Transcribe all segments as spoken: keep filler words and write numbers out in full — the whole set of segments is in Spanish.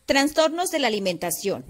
Trastornos de la alimentación.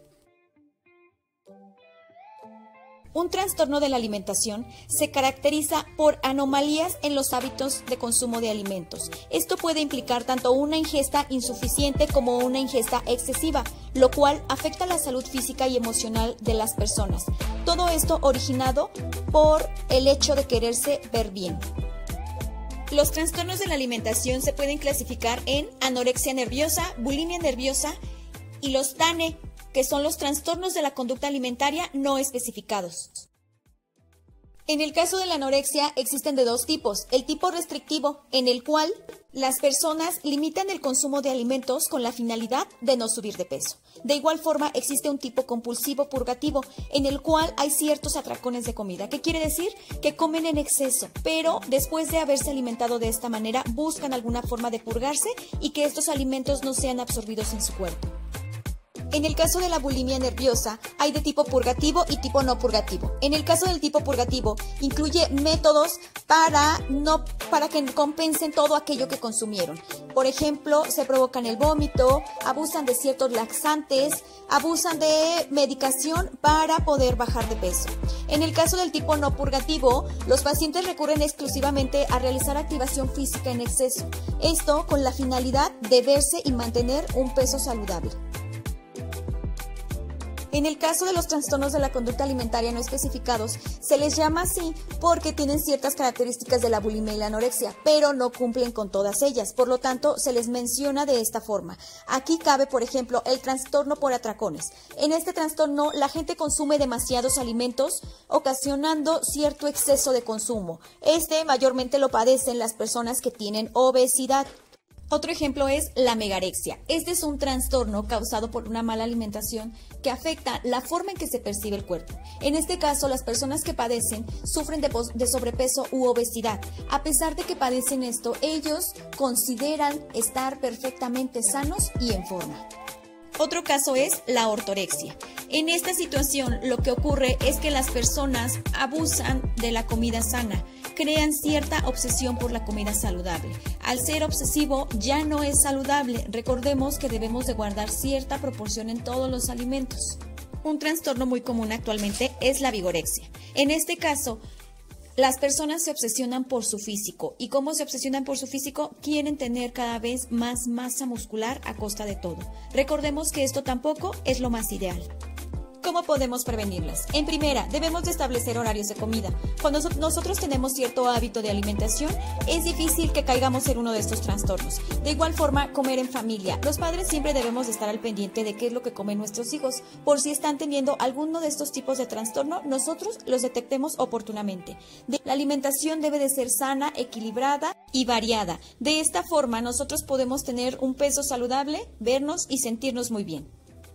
Un trastorno de la alimentación se caracteriza por anomalías en los hábitos de consumo de alimentos. Esto puede implicar tanto una ingesta insuficiente como una ingesta excesiva, lo cual afecta la salud física y emocional de las personas. Todo esto originado por el hecho de quererse ver bien. Los trastornos de la alimentación se pueden clasificar en anorexia nerviosa, bulimia nerviosa y los T A N E, que son los trastornos de la conducta alimentaria no especificados. En el caso de la anorexia existen de dos tipos: el tipo restrictivo, en el cual las personas limitan el consumo de alimentos con la finalidad de no subir de peso. De igual forma existe un tipo compulsivo purgativo, en el cual hay ciertos atracones de comida. ¿Qué quiere decir? Que comen en exceso, pero después de haberse alimentado de esta manera buscan alguna forma de purgarse y que estos alimentos no sean absorbidos en su cuerpo. En el caso de la bulimia nerviosa, hay de tipo purgativo y tipo no purgativo. En el caso del tipo purgativo, incluye métodos para, no, para que compensen todo aquello que consumieron. Por ejemplo, se provocan el vómito, abusan de ciertos laxantes, abusan de medicación para poder bajar de peso. En el caso del tipo no purgativo, los pacientes recurren exclusivamente a realizar activación física en exceso. Esto con la finalidad de verse y mantener un peso saludable. En el caso de los trastornos de la conducta alimentaria no especificados, se les llama así porque tienen ciertas características de la bulimia y la anorexia, pero no cumplen con todas ellas. Por lo tanto, se les menciona de esta forma. Aquí cabe, por ejemplo, el trastorno por atracones. En este trastorno, la gente consume demasiados alimentos, ocasionando cierto exceso de consumo. Este mayormente lo padecen las personas que tienen obesidad. Otro ejemplo es la megarexia. Este es un trastorno causado por una mala alimentación que afecta la forma en que se percibe el cuerpo. En este caso, las personas que padecen sufren de, de sobrepeso u obesidad. A pesar de que padecen esto, ellos consideran estar perfectamente sanos y en forma. Otro caso es la ortorexia. En esta situación, lo que ocurre es que las personas abusan de la comida sana, crean cierta obsesión por la comida saludable. Al ser obsesivo, ya no es saludable. Recordemos que debemos de guardar cierta proporción en todos los alimentos. Un trastorno muy común actualmente es la vigorexia. En este caso, las personas se obsesionan por su físico. ¿Y cómo se obsesionan por su físico? Quieren tener cada vez más masa muscular a costa de todo. Recordemos que esto tampoco es lo más ideal. ¿Cómo podemos prevenirlas? En primera, debemos de establecer horarios de comida. Cuando nosotros tenemos cierto hábito de alimentación, es difícil que caigamos en uno de estos trastornos. De igual forma, comer en familia. Los padres siempre debemos de estar al pendiente de qué es lo que comen nuestros hijos. Por si están teniendo alguno de estos tipos de trastorno, nosotros los detectemos oportunamente. La alimentación debe de ser sana, equilibrada y variada. De esta forma, nosotros podemos tener un peso saludable, vernos y sentirnos muy bien.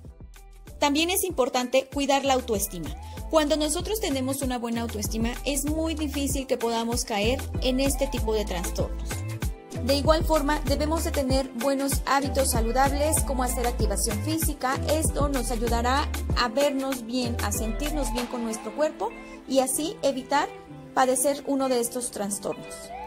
También es importante cuidar la autoestima. Cuando nosotros tenemos una buena autoestima, es muy difícil que podamos caer en este tipo de trastornos. De igual forma, debemos de tener buenos hábitos saludables como hacer activación física. Esto nos ayudará a vernos bien, a sentirnos bien con nuestro cuerpo y así evitar padecer uno de estos trastornos.